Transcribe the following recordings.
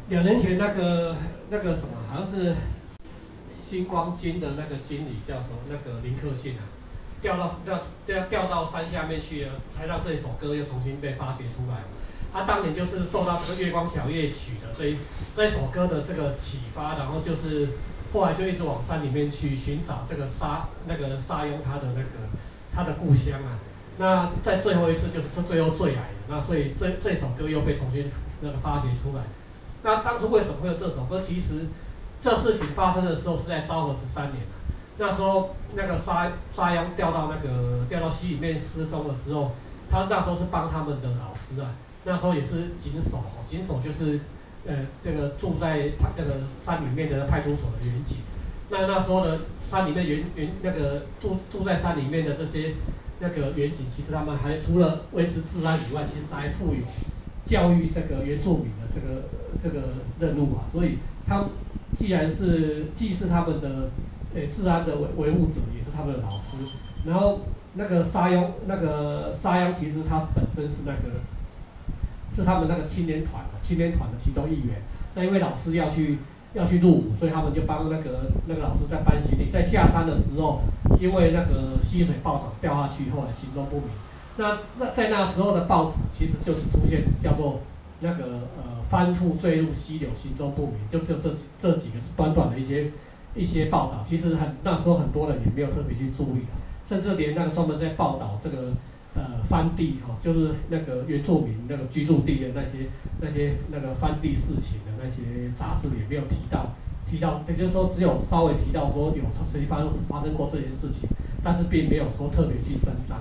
2年前那个什么，好像是星光金的那个经理叫什么？那个林克信啊，调到山下面去了，才让这首歌又重新被发掘出来。他当年就是受到这个《月光小夜曲》的这首歌的这个启发，然后就是后来就一直往山里面去寻找这个沙雍他的故乡啊。那在最后一次就是最后坠崖的，那所以这首歌又被重新发掘出来。那当初为什么会有这首歌？其实这事情发生的时候是在昭和13年啊。那时候那个沙央掉到溪里面失踪的时候，他那时候是帮他们的老师啊。那时候也是警守，警守就是这个住在这个山里面的派出所的员警。那时候的山里面那个住在山里面的这些那个员警，其实他们还除了维持治安以外，其实还负有教育这个原住民的这个任务啊。所以他既是他们的治安的维护者，也是他们的老师。然后那个沙央其实他本身是他们那个青年团的其中一员。那因为老师要去入伍，所以他们就帮那个老师在搬行李，在下山的时候，因为那个溪水暴涨掉下去，后来行踪不明。那在那时候的报纸其实就是出现叫做翻覆坠入溪流，行踪不明，就只有这几个短短的一些报道。其实那时候很多人也没有特别去注意的，甚至连那个专门在报道这个番地就是那个原住民那个居住地的那些那个番地事情的那些杂志也没有提到，也就是说只有稍微提到说有曾经发生过这件事情，但是并没有说特别去声张。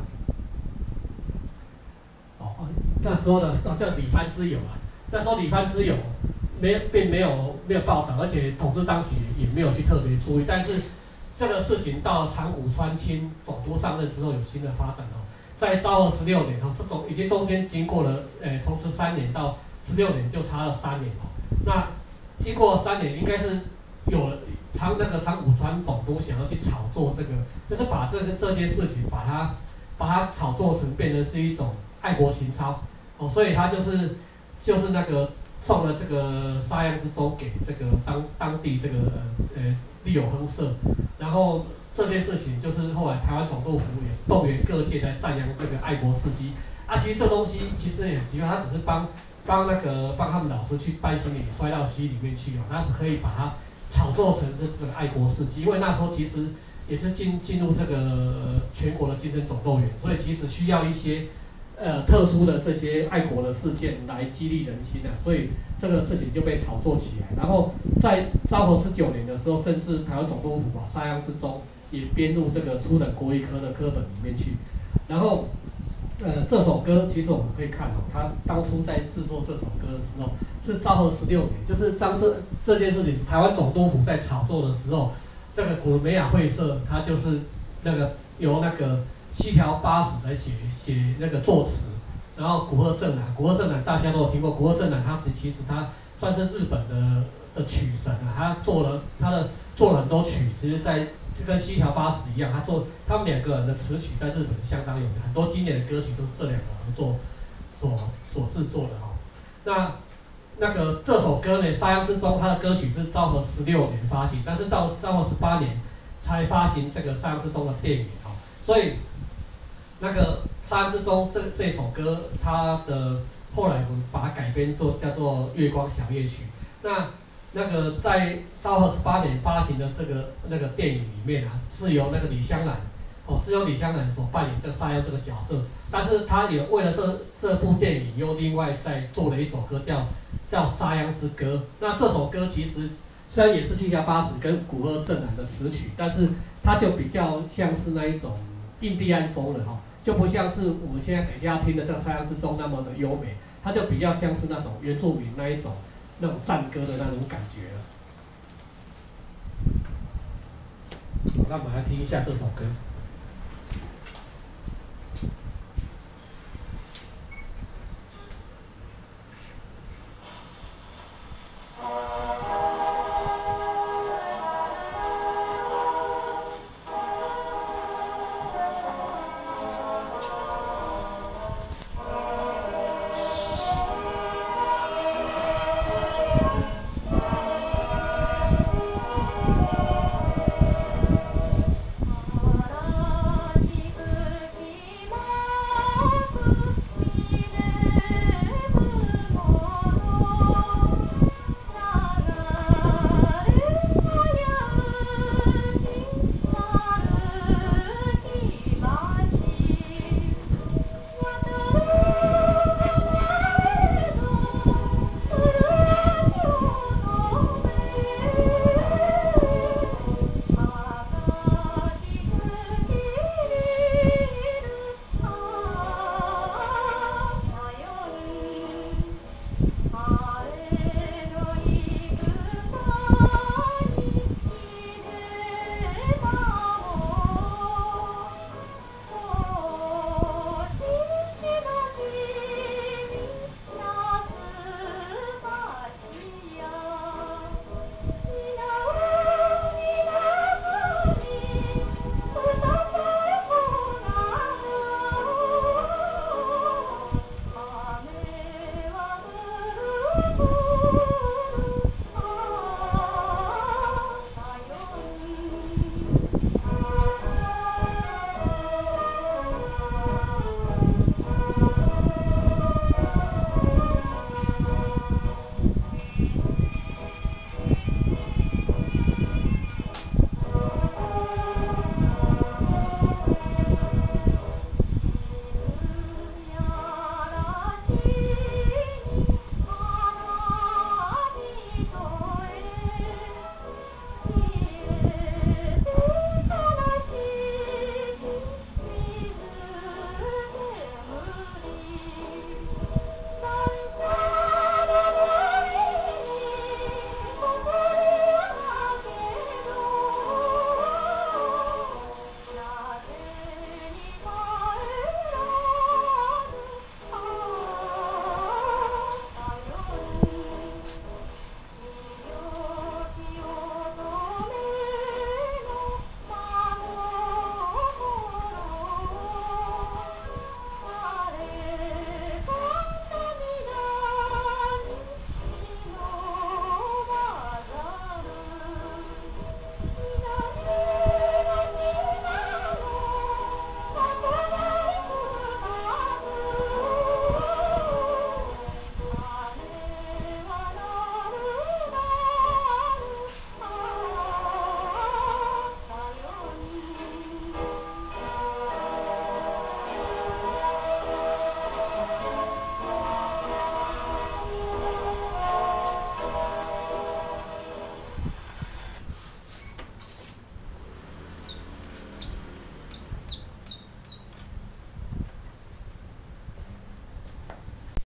那时候的叫李番之友啊，那时候李番之友并没有报道，而且统治当局也没有去特别注意。但是这个事情到长谷川清总督上任之后有新的发展在昭和16年这种已经中间经过了从13年到16年就差了3年那经过3年，应该是有了长谷川总督想要去炒作这个，就是把这些事情把它炒作成变成是一种爱国情操所以他就是那个送了这个沙央之舟给这个当地这个利友亨社，然后这些事情就是后来台湾总督府也动员各界来赞扬这个爱国事迹其实这东西其实也很奇怪，他只是帮他们老师去搬行李摔到溪里面去他可以把它炒作成这个爱国事迹，因为那时候其实也是进入这个全国的精神总动员，所以其实需要一些特殊的这些爱国的事件来激励人心所以这个事情就被炒作起来。然后在昭和19年的时候，甚至台湾总督府把沙央之舟也编入这个初等国语科的课本里面去。然后这首歌其实我们可以看他当初在制作这首歌的时候是昭和16年，就是当这件事情台湾总督府在炒作的时候，这个古伦美亚会社它就是由西条八十来写那个作词，然后古贺正男大家都有听过，古贺正男其实他算是日本的曲神他做了很多曲，其实在跟西条八十一样，他们2个人的词曲在日本相当有名，很多经典的歌曲都是这2个人所制作的这首歌呢，沙央之舟他的歌曲是昭和16年发行，但是到昭和18年才发行这个沙央之舟的电影所以沙央之舟这首歌，它的后来我们把它改编叫做《月光小夜曲》。在昭和18年发行的这个电影里面是由李香兰所扮演这沙央这个角色，但是他也为了这部电影又另外再做了一首歌叫《沙央之歌》。那这首歌其实虽然也是西条八十跟古贺正男的词曲，但是它就比较像是那一种印第安风的就不像是我们现在给大家听的这个沙央之舟那么的优美，它就比较像是那种原住民那种战歌的那种感觉了。好，那我们来听一下这首歌。